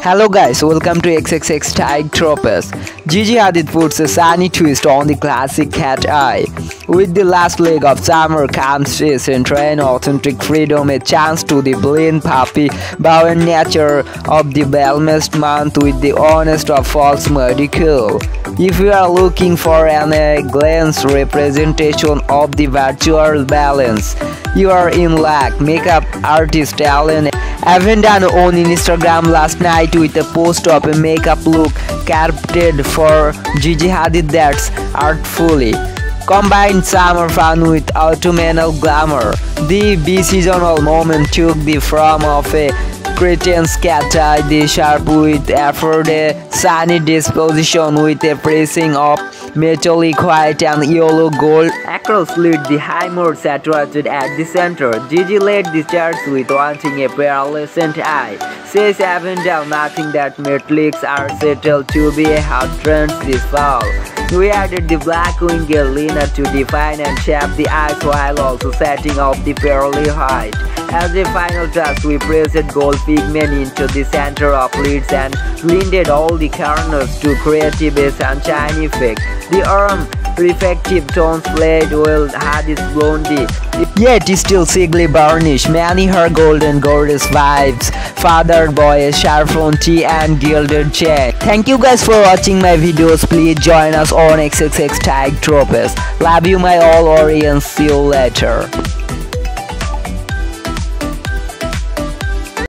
Hello guys, welcome to XXX Tag Tropes. Gigi Hadid puts a sunny twist on the classic cat eye. With the last leg of summer comes this train authentic freedom, a chance to the blend puppy bow and nature of the balanced month with the honest of false medical. If you are looking for an glance representation of the virtual balance, you are in luck. Makeup artist Alan Avendano on Instagram last night with a post of a makeup look crafted for Gigi Hadid that's artfully combined summer fun with autumnal glamour. The seasonal moment took the form of a Cretan's cat eye, the sharp with effort, a sunny disposition with a pressing of metallic white and yellow gold. Across lit the high mood saturated at the center. Gigi led the charts with wanting a pearlescent eye. Says Avendale nothing that metallics are settled to be a hot trend this fall. We added the black wing liner to define and shape the eyes while also setting off the pearly white. As a final touch, we pressed gold pigment into the center of lids and blended all the corners to create a sunshine effect. The arm reflective tones played well Hadid's blondie, yet still sigly varnish. Many her golden gorgeous vibes, fathered by a sharp tea and gilded chain. Thank you guys for watching my videos. Please join us on XXX Tag Tropes. Love you my all audience. See you later.